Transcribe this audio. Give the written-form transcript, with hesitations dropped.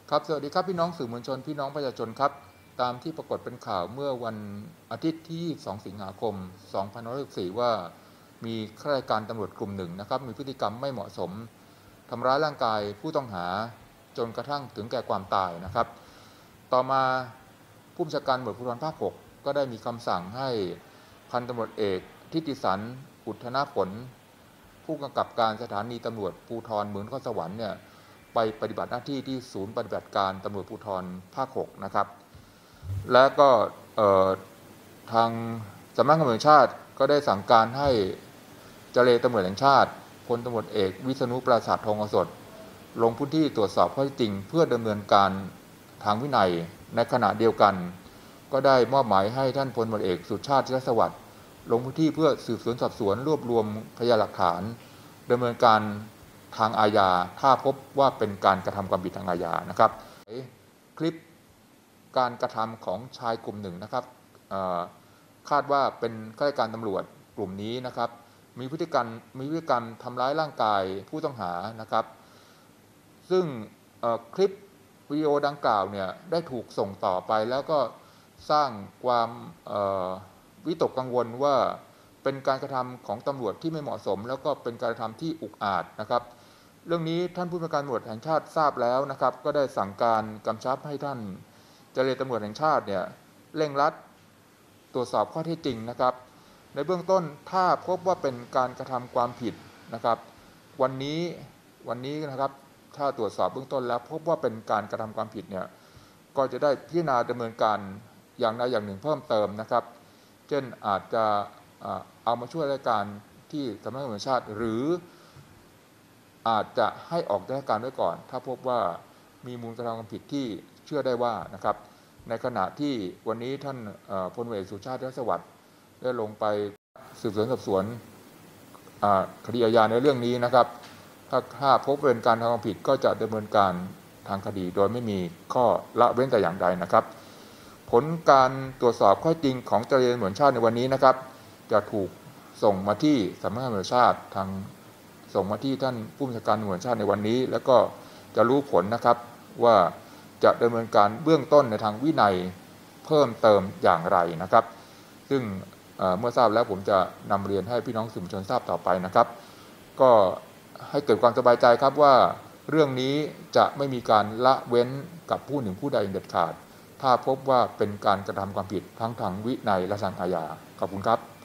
ครับสวัสดีครับพี่น้องสื่อมวลชนพี่น้องประชาชนครับตามที่ปรากฏเป็นข่าวเมื่อวันอาทิตย์ที่2สิงหาคม2564ว่ามีข้าราชการตำรวจกลุ่มหนึ่งนะครับมีพฤติกรรมไม่เหมาะสมทำร้ายร่างกายผู้ต้องหาจนกระทั่งถึงแก่ความตายนะครับต่อมาผู้บัญชาการตำรวจภูธรภาค 6ก็ได้มีคำสั่งให้พันตำรวจเอกทิติสันอุทธนผลผู้กำกับการสถานีตำรวจภูธรเมืองนครสวรรค์เนี่ยไปปฏิบัติหน้าที่ที่ศูนย์ปฏิบัติการตำรวจภูธรภาค 6นะครับและก็ทางสำนักงานตำรวจแห่งชาติก็ได้สั่งการให้เจรตำรวจแห่งชาติพลตำรวจเอกวิษณุปราสาททองโอสถลงพื้นที่ตรวจสอบข้อเท็จจริงเพื่อดำเนินการทางวินัยในขณะเดียวกันก็ได้มอบหมายให้ท่านพลตำรวจเอกสุชาติ ธีรสวัสดิ์ลงพื้นที่เพื่อสืบสวนสอบสวนรวบรวมพยานหลักฐานดำเนินการทางอาญาถ้าพบว่าเป็นการกระทำความผิดทางอาญานะครับคลิปการกระทำของชายกลุ่มหนึ่งนะครับคาดว่าเป็นข้าราชการตำรวจกลุ่มนี้นะครับมีพฤติกรรมทำร้ายร่างกายผู้ต้องหานะครับซึ่งคลิปวิดีโอดังกล่าวเนี่ยได้ถูกส่งต่อไปแล้วก็สร้างความวิตกกังวลว่าเป็นการกระทำของตำรวจที่ไม่เหมาะสมแล้วก็เป็นการกระทำที่อุกอาจนะครับเรื่องนี้ท่านผู้บัญชาการตำรวจแห่งชาติทราบแล้วนะครับก็ได้สั่งการกำชับให้ท่านเจรตำรวจแห่งชาติเนี่ยเร่งรัดตรวจสอบข้อเท็จจริงนะครับในเบื้องต้นถ้าพบว่าเป็นการกระทำความผิดนะครับวันนี้นะครับถ้าตรวจสอบเบื้องต้นแล้วพบว่าเป็นการกระทำความผิดเนี่ยก็จะได้พิจารณาดำเนินการอย่างใดอย่างหนึ่งเพิ่มเติมนะครับเช่นอาจจะเอามาช่วยราชการที่สำนักงานตำรวจแห่งชาติหรืออาจจะให้ออกจากราชการไว้ก่อนถ้าพบว่ามีมูลกระทำความผิดที่เชื่อได้ว่านะครับในขณะที่วันนี้ท่านพลตำรวจเอกสุชาติ ธีรสวัสดิ์ได้ลงไปสืบสวนสอบสวนคดีอาญาในเรื่องนี้นะครับถ้าพบเป็นการทำความผิดก็จะดำเนินการทางคดีโดยไม่มีข้อละเว้นแต่อย่างใดนะครับผลการตรวจสอบข้อจริงของเจรตำรวจแห่งชาติในวันนี้นะครับจะถูกส่งมาที่สำนักงานตำรวจแห่งชาติทางส่งมาที่ท่านผู้บัญชาการตำรวจแห่งชาติในวันนี้แล้วก็จะรู้ผลนะครับว่าจะดำเนินการเบื้องต้นในทางวินัยเพิ่มเติมอย่างไรนะครับซึ่งเมื่อทราบแล้วผมจะนำเรียนให้พี่น้องสื่อมวลชนทราบต่อไปนะครับก็ให้เกิดความสบายใจครับว่าเรื่องนี้จะไม่มีการละเว้นกับผู้หนึ่งผู้ใดเด็ดขาดถ้าพบว่าเป็นการกระทำความผิดทั้งทางวินัยและทางอาญาขอบคุณครับ